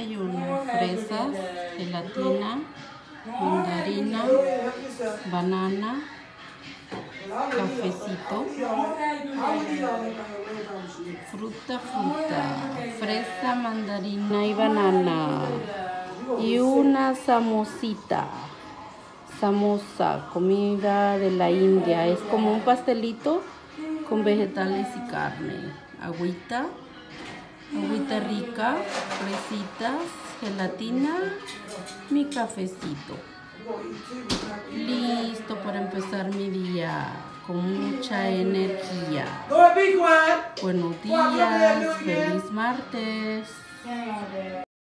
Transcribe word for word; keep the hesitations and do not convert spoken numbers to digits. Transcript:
desayuno: fresas, gelatina, mandarina, banana, cafecito, fruta, fruta, fresa, mandarina y banana, y una samosita. Samosa, comida de la India, es como un pastelito con vegetales y carne. Agüita, agüita rica, fresitas, gelatina, mi cafecito. Listo para empezar mi día con mucha energía. Buenos días, feliz martes.